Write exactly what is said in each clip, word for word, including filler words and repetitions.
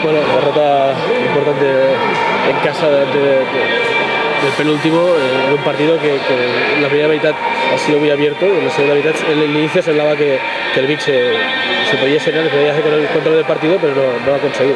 Bueno, derrota importante en casa de, de, de, del penúltimo, eh, en un partido que, que en la primera mitad ha sido muy abierto, y en la segunda mitad, en el inicio se hablaba que, que el Vic se, se podía serenar, se podía hacer con el control del partido, pero no, no lo ha conseguido.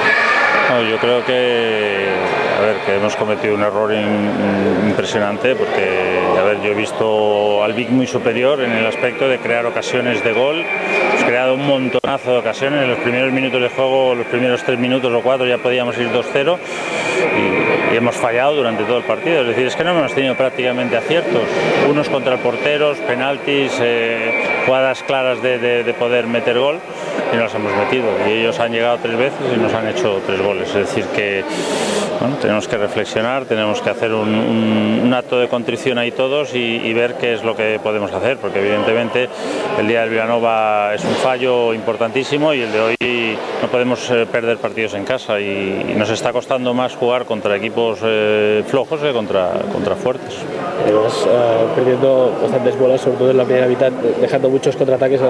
No, yo creo que, a ver, que hemos cometido un error in, impresionante, porque, a ver, yo he visto al Vic muy superior en el aspecto de crear ocasiones de gol. Hemos creado un montonazo de ocasiones. En los primeros minutos de juego, los primeros tres minutos o cuatro, ya podíamos ir dos cero y, y hemos fallado durante todo el partido. Es decir, es que no hemos tenido prácticamente aciertos, unos contra el porteros, penaltis, eh, jugadas claras de, de, de poder meter gol, y no las hemos metido. Y ellos han llegado tres veces y nos han hecho tres goles. Es decir que, bueno, tenemos que reflexionar, tenemos que hacer un, un, un acto de contrición ahí todos y, y ver qué es lo que podemos hacer, porque evidentemente el día del Vilanova es un fallo importantísimo y el de hoy no podemos eh, perder partidos en casa, y, y nos está costando más jugar contra equipos eh, flojos que contra, contra fuertes. Además, uh, perdiendo bastantes bolas, sobre todo en la primera mitad, dejando muchos contraataques al,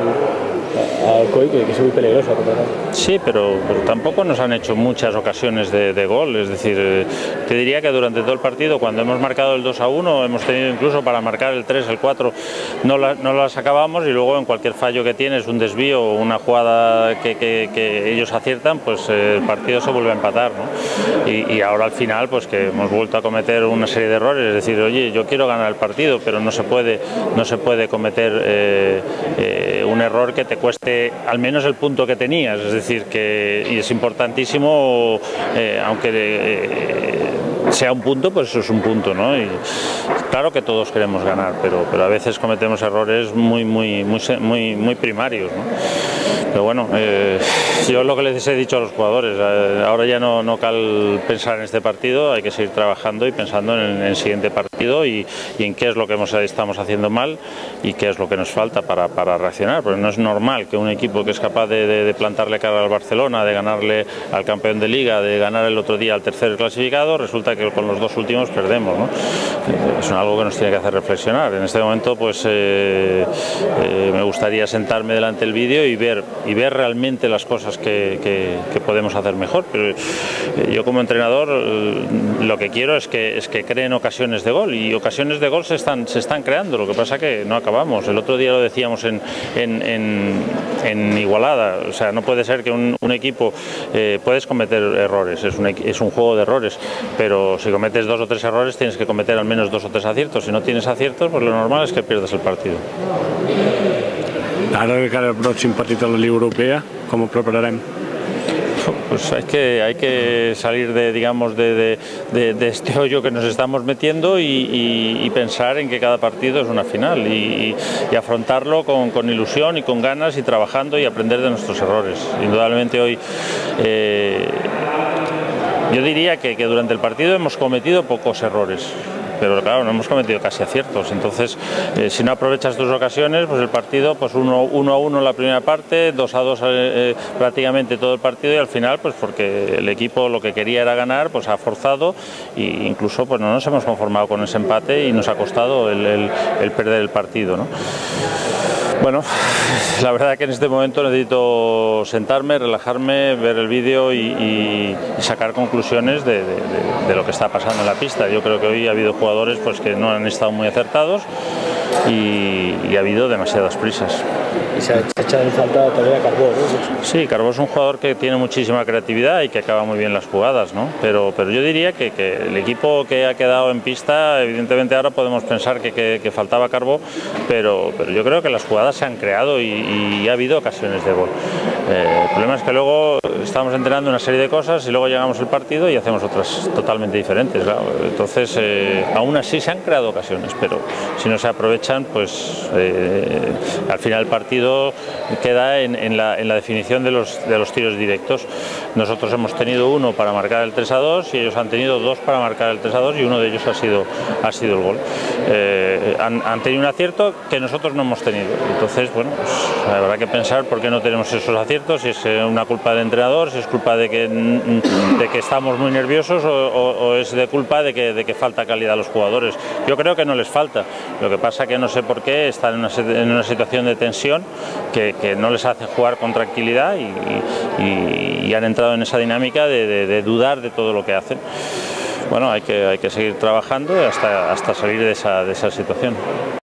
al C O I, que, que es muy peligroso. Sí, pero, pero tampoco nos han hecho muchas ocasiones de, de gol. Es decir, eh, te diría que durante todo el partido, cuando hemos marcado el dos a uno, hemos tenido incluso para marcar el tres, el cuatro, no, la, no las acabamos, y luego en cualquier fallo que tienes, un desvío o una jugada que, que, que ellos aciertan, pues eh, el partido se vuelve a empatar, ¿no? Y, y ahora al final, pues que hemos vuelto a cometer una serie de errores. Es decir, oye, yo quiero ganar el partido, pero no se puede, no se puede cometer eh, eh, un error que te cueste al menos el punto que tenías. Es decir, que y es importantísimo, eh, aunque eh, sea un punto, pues eso es un punto, ¿no? Y claro que todos queremos ganar, pero, pero a veces cometemos errores muy, muy, muy, muy, muy primarios, ¿no? Pero bueno, eh, yo lo que les he dicho a los jugadores, eh, ahora ya no, no cal pensar en este partido, hay que seguir trabajando y pensando en el, en el siguiente partido y, y en qué es lo que hemos, estamos haciendo mal y qué es lo que nos falta para, para reaccionar, porque no es normal que un equipo que es capaz de, de, de plantarle cara al Barcelona, de ganarle al campeón de Liga, de ganar el otro día al tercer clasificado, resulta que con los dos últimos perdemos, ¿no? Es algo que nos tiene que hacer reflexionar. En este momento, pues eh, eh, me gustaría sentarme delante del vídeo y ver y ver realmente las cosas que, que, que podemos hacer mejor. Pero eh, yo como entrenador eh, lo que quiero es que es que creen ocasiones de gol, y ocasiones de gol se están se están creando. Lo que pasa que no acabamos. El otro día lo decíamos en, en, en, en Igualada. O sea, no puede ser que un, un equipo eh, puedes cometer errores. Es un, es un juego de errores, pero si cometes dos o tres errores tienes que cometer al menos dos o tres aciertos. Si no tienes aciertos, pues lo normal es que pierdas el partido. Ara de cara al pròxim partit a la Lliga Europea, com ho prepararem? Pues hay que, hay que salir de, digamos, de, de, de, de este hoyo que nos estamos metiendo y, y, y pensar en que cada partido es una final y, y afrontarlo con, con ilusión y con ganas y trabajando y aprender de nuestros errores. Indudablemente hoy eh, yo diría que, que durante el partido hemos cometido pocos errores, pero claro, no hemos cometido casi aciertos. Entonces, eh, si no aprovechas tus ocasiones, pues el partido, pues uno, uno a uno en la primera parte, dos a dos eh, prácticamente todo el partido, y al final, pues porque el equipo lo que quería era ganar, pues ha forzado, e incluso pues no nos hemos conformado con ese empate y nos ha costado el, el, el perder el partido, ¿no? Bueno, la verdad que en este momento necesito sentarme, relajarme, ver el vídeo y, y, y sacar conclusiones de, de, de, de lo que está pasando en la pista. Yo creo que hoy ha habido jugadores pues, que no han estado muy acertados y, y ha habido demasiadas prisas. Y se ha echado en falta también a Carbó, ¿no? Sí, Carbó es un jugador que tiene muchísima creatividad y que acaba muy bien las jugadas, ¿no? Pero, pero yo diría que, que el equipo que ha quedado en pista, evidentemente ahora podemos pensar que, que, que faltaba Carbó, pero, pero yo creo que las jugadas se han creado y, y ha habido ocasiones de gol. Eh, el problema es que luego estamos entrenando una serie de cosas y luego llegamos al partido y hacemos otras totalmente diferentes, claro. Entonces, eh, aún así se han creado ocasiones, pero si no se aprovechan, pues eh, al final el partido queda en, en, la, en la definición de los, de los tiros directos. Nosotros hemos tenido uno para marcar el tres a dos y ellos han tenido dos para marcar el tres a dos y uno de ellos ha sido, ha sido el gol. Eh, han, han tenido un acierto que nosotros no hemos tenido. Entonces, bueno, pues habrá que pensar por qué no tenemos esos aciertos, si es una culpa del entrenador, si es culpa de que, de que estamos muy nerviosos o, o, o es de culpa de que, de que falta calidad a los jugadores. Yo creo que no les falta. Lo que pasa que no sé por qué están en una, en una situación de tensión que, que no les hace jugar con tranquilidad y, y, y han entrado en esa dinámica de, de, de dudar de todo lo que hacen. Bueno, hay que, hay que seguir trabajando hasta, hasta salir de esa, de esa situación.